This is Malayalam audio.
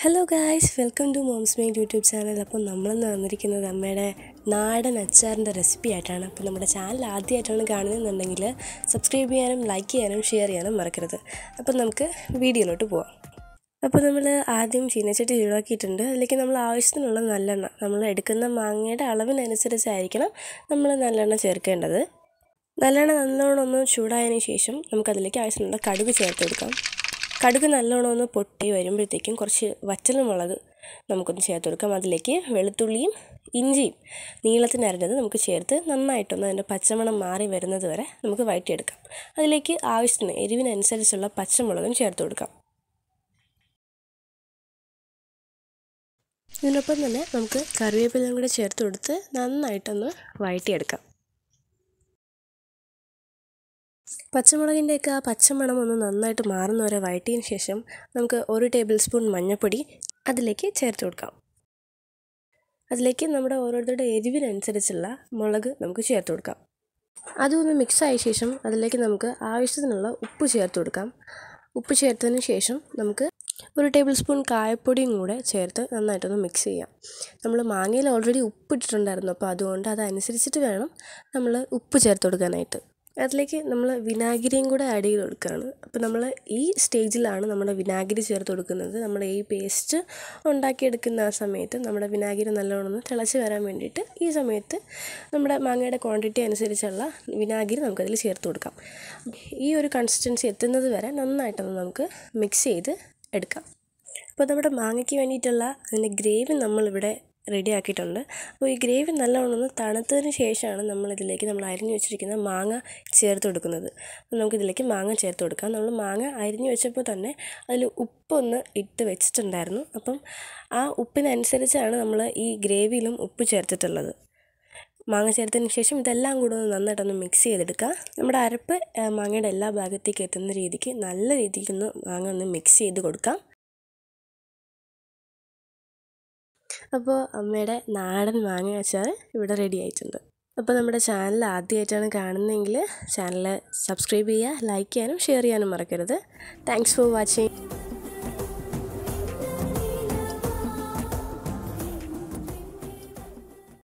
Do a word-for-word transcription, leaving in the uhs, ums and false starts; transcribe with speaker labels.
Speaker 1: Hello guys, welcome to Mom's Made YouTube channel. അപ്പോൾ നമ്മൾ ഇന്ന് വന്നിരിക്കുന്നത് അമ്മയുടെ നാടൻ അച്ചാറിൻ്റെ റെസിപ്പി ആയിട്ടാണ്. അപ്പോൾ നമ്മുടെ ചാനൽ ആദ്യമായിട്ടാണ് കാണുന്നതെന്നുണ്ടെങ്കിൽ സബ്സ്ക്രൈബ് ചെയ്യാനും ലൈക്ക് ചെയ്യാനും ഷെയർ ചെയ്യാനും മറക്കരുത്. അപ്പോൾ നമുക്ക് വീഡിയോയിലോട്ട് പോവാം. അപ്പോൾ നമ്മൾ ആദ്യം ചീനച്ചട്ടി ചൂടാക്കിയിട്ടുണ്ട്. അതിലേക്ക് നമ്മൾ ആവശ്യത്തിനുള്ള നല്ലെണ്ണ, നമ്മൾ എടുക്കുന്ന മാങ്ങയുടെ അളവിനനുസരിച്ചായിരിക്കണം നമ്മൾ നല്ലെണ്ണ ചേർക്കേണ്ടത്. നല്ലെണ്ണ നല്ലോണം ഒന്ന് ചൂടായതിന് ശേഷം നമുക്കതിലേക്ക് ആവശ്യത്തിനുള്ള കടുക് ചേർത്ത് കൊടുക്കാം. കടുക് നല്ലോണം ഒന്ന് പൊട്ടി വരുമ്പോഴത്തേക്കും കുറച്ച് വറ്റൽമുളക് നമുക്കൊന്ന് ചേർത്ത് കൊടുക്കാം. അതിലേക്ക് വെളുത്തുള്ളിയും ഇഞ്ചിയും നീളത്തിന് അരിഞ്ഞത് നമുക്ക് ചേർത്ത് നന്നായിട്ടൊന്ന് അതിൻ്റെ പച്ചമണം മാറി വരുന്നത് വരെ നമുക്ക് വഴറ്റിയെടുക്കാം. അതിലേക്ക് ആവശ്യത്തിന് എരിവിനനുസരിച്ചുള്ള പച്ചമുളകും ചേർത്ത് കൊടുക്കാം. ഇതിനൊപ്പം തന്നെ നമുക്ക് കറിവേപ്പിലയും കൂടെ ചേർത്ത് കൊടുത്ത് നന്നായിട്ടൊന്ന് വഴറ്റിയെടുക്കാം. പച്ചമുളകിൻ്റെയൊക്കെ ആ പച്ചമണം ഒന്ന് നന്നായിട്ട് മാറുന്ന വരെ വഴറ്റിയതിന് ശേഷം നമുക്ക് ഒരു ടേബിൾ സ്പൂൺ മഞ്ഞൾപ്പൊടി അതിലേക്ക് ചേർത്ത് കൊടുക്കാം. അതിലേക്ക് നമ്മുടെ ഓരോരുത്തരുടെ എരിവിനനുസരിച്ചുള്ള മുളക് നമുക്ക് ചേർത്ത് കൊടുക്കാം. അതൊന്ന് മിക്സായ ശേഷം അതിലേക്ക് നമുക്ക് ആവശ്യത്തിനുള്ള ഉപ്പ് ചേർത്ത് കൊടുക്കാം. ഉപ്പ് ചേർത്തതിന് ശേഷം നമുക്ക് ഒരു ടേബിൾ സ്പൂൺ കായപ്പൊടിയും കൂടെ ചേർത്ത് നന്നായിട്ടൊന്ന് മിക്സ് ചെയ്യാം. നമ്മൾ മാങ്ങയിൽ ഓൾറെഡി ഉപ്പ് ഇട്ടിട്ടുണ്ടായിരുന്നു, അപ്പോൾ അതുകൊണ്ട് അതനുസരിച്ചിട്ട് വേണം നമ്മൾ ഉപ്പ് ചേർത്ത് കൊടുക്കാനായിട്ട്. അതിലേക്ക് നമ്മൾ വിനാഗിരിയും കൂടെ ആഡ് ചെയ്ത് കൊടുക്കുകയാണ്. അപ്പോൾ നമ്മൾ ഈ സ്റ്റേജിലാണ് നമ്മുടെ വിനാഗിരി ചേർത്ത് കൊടുക്കുന്നത്. നമ്മൾ ഈ പേസ്റ്റ് ഉണ്ടാക്കിയെടുക്കുന്ന ആ സമയത്ത് നമ്മുടെ വിനാഗിരി നല്ലോണം തിളച്ച് വരാൻ വേണ്ടിയിട്ട് ഈ സമയത്ത് നമ്മുടെ മാങ്ങയുടെ ക്വാണ്ടിറ്റി അനുസരിച്ചുള്ള വിനാഗിരി നമുക്കതിൽ ചേർത്ത് കൊടുക്കാം. ഈ ഒരു കൺസിസ്റ്റൻസി എത്തുന്നത് വരെ നന്നായിട്ടൊന്ന് നമുക്ക് മിക്സ് ചെയ്ത് എടുക്കാം. അപ്പോൾ നമ്മുടെ മാങ്ങയ്ക്ക് വേണ്ടിയിട്ടുള്ള അതിൻ്റെ ഗ്രേവി നമ്മളിവിടെ റെഡി ആക്കിയിട്ടുണ്ട്. അപ്പോൾ ഈ ഗ്രേവി നല്ലോണം ഒന്ന് തണുത്തതിന് ശേഷമാണ് നമ്മളിതിലേക്ക് നമ്മൾ അരിഞ്ഞു വെച്ചിരിക്കുന്ന മാങ്ങ ചേർത്ത് കൊടുക്കുന്നത്. അപ്പോൾ നമുക്കിതിലേക്ക് മാങ്ങ ചേർത്ത് കൊടുക്കാം. നമ്മൾ മാങ്ങ അരിഞ്ഞു വെച്ചപ്പോൾ തന്നെ അതിൽ ഉപ്പൊന്ന് ഇട്ട് വെച്ചിട്ടുണ്ടായിരുന്നു. അപ്പം ആ ഉപ്പിനനുസരിച്ചാണ് നമ്മൾ ഈ ഗ്രേവിയിലും ഉപ്പ് ചേർത്തിട്ടുള്ളത്. മാങ്ങ ചേർത്തതിന് ശേഷം ഇതെല്ലാം കൂടെ ഒന്ന് നന്നായിട്ടൊന്ന് മിക്സ് ചെയ്തെടുക്കുക. നമ്മുടെ അരപ്പ് മാങ്ങയുടെ എല്ലാ ഭാഗത്തേക്ക് എത്തുന്ന രീതിക്ക് നല്ല രീതിക്കൊന്ന് മാങ്ങ ഒന്ന് മിക്സ് ചെയ്ത് കൊടുക്കാം. അപ്പോൾ അമ്മയുടെ നാടൻ മാങ്ങ അച്ചാർ ഇവിടെ റെഡി ആയിട്ടുണ്ട്. അപ്പോൾ നമ്മുടെ ചാനൽ ആദ്യമായിട്ടാണ് കാണുന്നതെങ്കിൽ ചാനൽ സബ്സ്ക്രൈബ് ചെയ്യുക, ലൈക്ക് ചെയ്യാനും ഷെയർ ചെയ്യാനും മറക്കരുത്. Thanks for watching.